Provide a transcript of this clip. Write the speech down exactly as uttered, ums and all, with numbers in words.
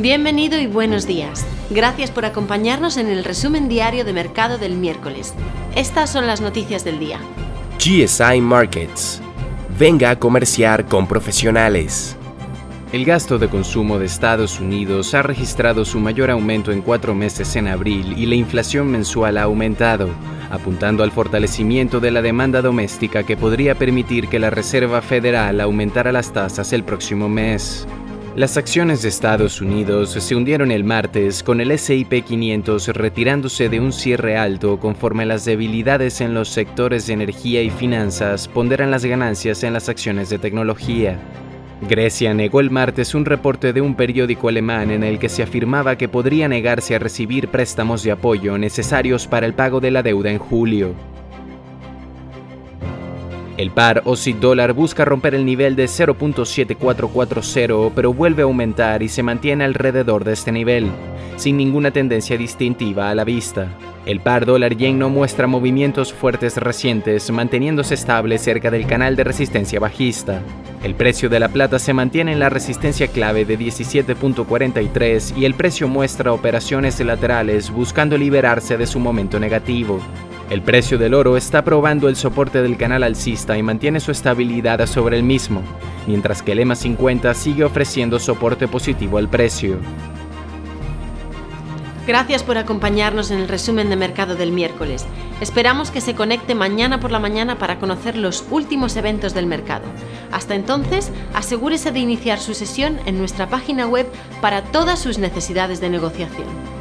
Bienvenido y buenos días. Gracias por acompañarnos en el resumen diario de mercado del miércoles. Estas son las noticias del día. G S I Markets. Venga a comerciar con profesionales. El gasto de consumo de Estados Unidos ha registrado su mayor aumento en cuatro meses en abril y la inflación mensual ha aumentado, apuntando al fortalecimiento de la demanda doméstica que podría permitir que la Reserva Federal aumentara las tasas el próximo mes. Las acciones de Estados Unidos se hundieron el martes con el ese y pe quinientos retirándose de un cierre alto conforme las debilidades en los sectores de energía y finanzas ponderan las ganancias en las acciones de tecnología. Grecia negó el martes un reporte de un periódico alemán en el que se afirmaba que podría negarse a recibir préstamos de apoyo necesarios para el pago de la deuda en julio. El par Aussie dólar busca romper el nivel de cero punto siete cuatro cuatro cero, pero vuelve a aumentar y se mantiene alrededor de este nivel, sin ninguna tendencia distintiva a la vista. El par dólar-yen no muestra movimientos fuertes recientes, manteniéndose estable cerca del canal de resistencia bajista. El precio de la plata se mantiene en la resistencia clave de diecisiete punto cuarenta y tres y el precio muestra operaciones laterales buscando liberarse de su momento negativo. El precio del oro está probando el soporte del canal alcista y mantiene su estabilidad sobre el mismo, mientras que el EMA cincuenta sigue ofreciendo soporte positivo al precio. Gracias por acompañarnos en el resumen de mercado del miércoles. Esperamos que se conecte mañana por la mañana para conocer los últimos eventos del mercado. Hasta entonces, asegúrese de iniciar su sesión en nuestra página web para todas sus necesidades de negociación.